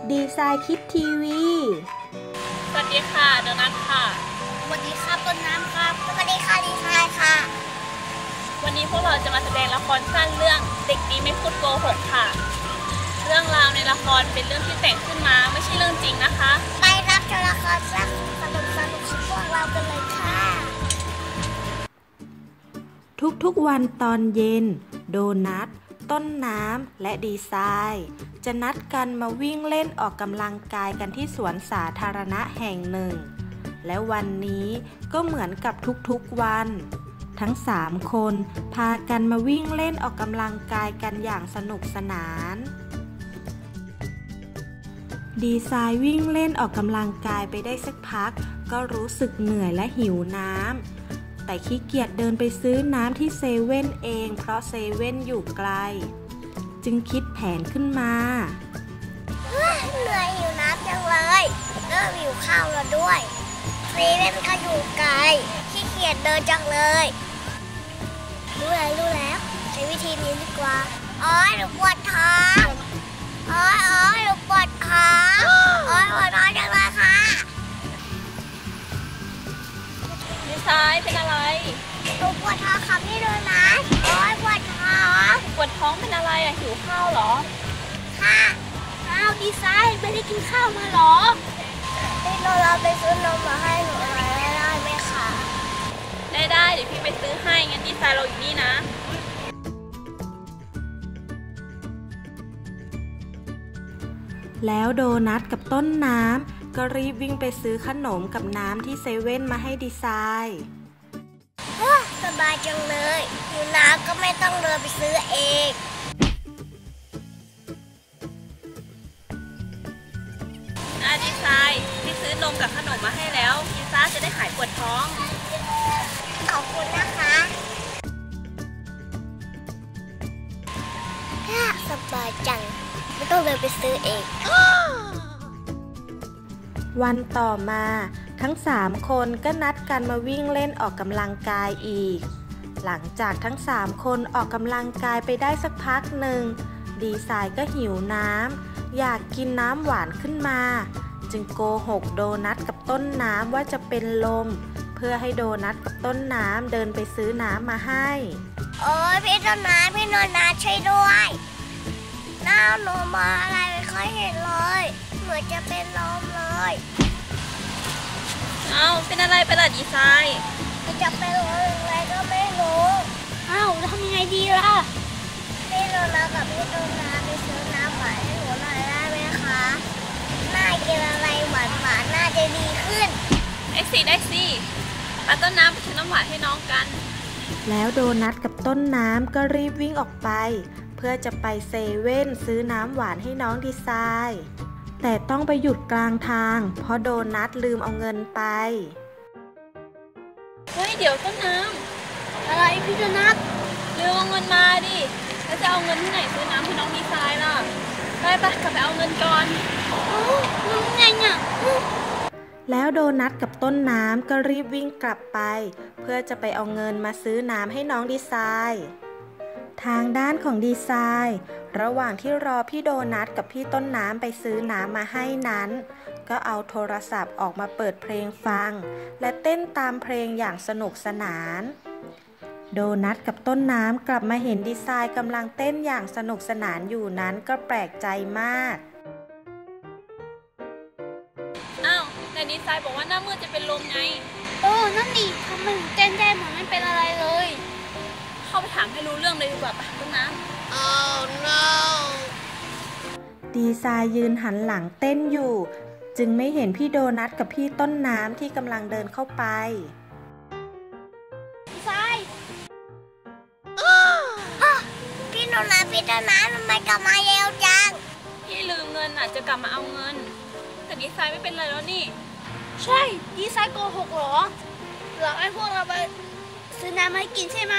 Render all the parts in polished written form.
ดีไซน์คิดทีวีสวัสดีค่ะโดนัทค่ะสวัสดีครับต้นน้ำครับสวัสดีค่ะดีไซน์ค่ะวันนี้พวกเราจะมาแสดงละครสั้นเรื่องเด็กดีไม่พูดโกหกค่ะเรื่องราวในละครเป็นเรื่องที่แต่งขึ้นมาไม่ใช่เรื่องจริงนะคะไปรับชมละครสั้นสนุกของพวกเรากันเลยค่ะทุกวันตอนเย็นโดนัทต้นน้ำและดีไซน์จะนัดกันมาวิ่งเล่นออกกำลังกายกันที่สวนสาธารณะแห่งหนึ่งและวันนี้ก็เหมือนกับทุกวันทั้ง3คนพากันมาวิ่งเล่นออกกำลังกายกันอย่างสนุกสนานดีไซน์วิ่งเล่นออกกำลังกายไปได้สักพักก็รู้สึกเหนื่อยและหิวน้ำแต่ขี้เกียจเดินไปซื้อน้ำที่เซเว่นเองเพราะเซเว่นอยู่ไกลจึงคิดแผนขึ้นมาเหนื่อยหิวน้ำจังเลยเริ่มหิวข้าวแล้วด้วยเซเว่นก็อยู่ไกลขี้เกียจเดินจังเลยรู้แล้วใช้วิธีนี้ดีกว่าหนูปวดท้องหนูปวดท้องปวดท้องจังเลยค่ะดีไซน์เป็นอะไรหนูปวดท้องครับพี่โดนัทปวดท้องเป็นอะไรอะหิวข้าวเหรอค่ะข้าวดีไซน์ไม่ได้กินข้าวมาหรอพี่เราไปซื้อนมมาให้หนูหน่อยได้ไหมคะได้เดี๋ยวพี่ไปซื้อให้งั้นดีไซน์เราอยู่นี่นะแล้วโดนัทกับต้นน้ำก็รีบวิ่งไปซื้อขนมกับน้ำที่เซเว่นมาให้ดีไซน์สบายจังเลยหิวน้ำก็ไม่ต้องเดินไปซื้อเองดีไซน์พี่ซื้อนมกับขนมมาให้แล้วดีไซน์จะได้หายปวดท้องขอบคุณนะคะสบายจังไม่ต้องเดินไปซื้อเองวันต่อมาทั้ง3คนก็นัดกันมาวิ่งเล่นออกกำลังกายอีกหลังจากทั้ง3คนออกกำลังกายไปได้สักพักหนึ่งดีไซน์ก็หิวน้ำอยากกินน้ำหวานขึ้นมาจึงโกหกโดนัทกับต้นน้ำว่าจะเป็นลมเพื่อให้โดนัทกับต้นน้ำเดินไปซื้อน้ำมาให้พี่ต้นน้ำช่วยด้วยน้าหนูมองอะไรไม่ค่อยเห็นเลยเหมือนจะเป็นลมเลยเป็นอะไรไปล่ะดีไซน์จะเป็นลมอะไรก็ไม่รู้ทำยังไงดีล่ะพี่โดนัทกับพี่ต้นน้ำไปซื้อน้ำหวานให้หนูหน่อยได้ไหมคะน่ากินอะไรหวานน่าจะดีขึ้นได้สิปาต้นน้ำไปซื้อน้ำหวานให้น้องกันแล้วโดนัทกับต้นน้ำก็รีบวิ่งออกไปเพื่อจะไปเซเว่นซื้อน้ำหวานให้น้องดีไซน์แต่ต้องไปหยุดกลางทางเพราะโดนัทลืมเอาเงินไปเดี๋ยวต้นน้ำอะไรพี่โดนัทลืมเอาเงินมาดิแล้วจะเอาเงินที่ไหนซื้อน้ำให้น้องดีไซน์ล่ะไปกลับไปเอาเงินก่อนไงเนี่ยแล้วโดนัทกับต้นน้ำก็รีบวิ่งกลับไปเพื่อจะไปเอาเงินมาซื้อน้ำให้น้องดีไซน์ทางด้านของดีไซน์ระหว่างที่รอพี่โดนัทกับพี่ต้นน้ำไปซื้อน้ำมาให้นั้นก็เอาโทรศัพท์ออกมาเปิดเพลงฟังและเต้นตามเพลงอย่างสนุกสนานโดนัทกับต้นน้ำกลับมาเห็นดีไซน์กำลังเต้นอย่างสนุกสนานอยู่นั้นก็แปลกใจมากแต่ดีไซน์บอกว่าหน้ามืดจะเป็นลมไงนั่นดิทำไมถึงเต้นได้เหมือนไม่เป็นอะไรเลยเข้าไปถามให้รู้เรื่องเลยดีกว่าป่ะต้นน้ำ no ดีไซน์ยืนหันหลังเต้นอยู่จึงไม่เห็นพี่โดนัทกับพี่ต้นน้ำที่กำลังเดินเข้าไปดีไซน์พี่โดนัททำไมกลับมาเร็วจังพี่ลืมเงินจะกลับมาเอาเงินแต่ดีไซน์ไม่เป็นไรแล้วนี่ใช่ดีไซน์โกหกเหรอหลอกให้พวกเราไปซื้อน้ำมาให้กินใช่ไหม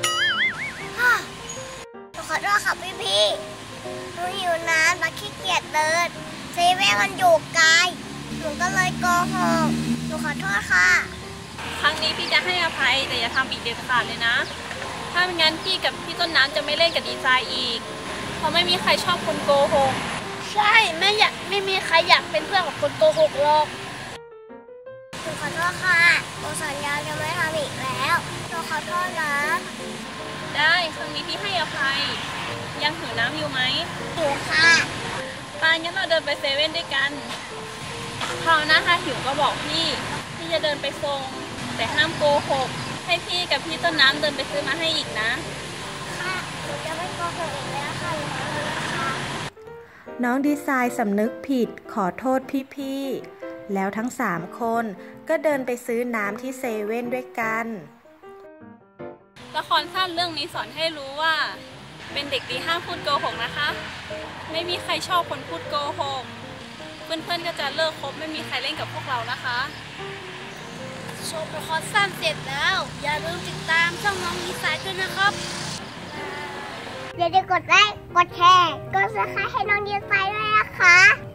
ขอโทษค่ะพี่หนูหิวน้ำและขี้เกียจเดินเซเว่นมันอยู่ไกลหนูก็เลยโกหกหนูขอโทษค่ะครั้งนี้พี่จะให้อภัยแต่อย่าทำอีกเด็ดขาดเลยนะถ้าไม่งั้นพี่กับพี่ต้นน้ำจะไม่เล่นกับดีไซน์อีกเพราะไม่มีใครชอบคนโกหกใช่ไม่มีใคเป็นเพื่อนกับคนโกหกหรอกหนูขอโทษค่ะหนูสัญญาจะไม่ทำอีกแล้วหนูขอโทษนะได้ครั้งนี้พี่ให้อภัยยังหิวน้ำอยู่ไหมหิวค่ะปางั้นเราเดินไปเซเว่นด้วยกันคราวหน้าถ้าหิวก็บอกพี่จะเดินไปส่งแต่ห้ามโกหกให้พี่กับพี่ต้นน้ำเดินไปซื้อมาให้อีกนะค่ะหนูจะไม่โกหกอีกแล้วค่ะน้องดีไซน์สำนึกผิดขอโทษพี่ๆแล้วทั้ง3 คนก็เดินไปซื้อน้ำที่เซเว่นด้วยกันละครสั้นเรื่องนี้สอนให้รู้ว่าเป็นเด็กดีห้ามพูดโกหกนะคะไม่มีใครชอบคนพูดโกหกเพื่อนๆก็จะเลิกคบไม่มีใครเล่นกับพวกเรานะคะชมละครสั้นเสร็จแล้วอย่าลืมติดตามช่องน้องดีไซน์ด้วยนะครับอย่าลืมกดไลค์กดแชร์กดซับสไครบ์ให้น้องดีไซน์ด้วยนะคะ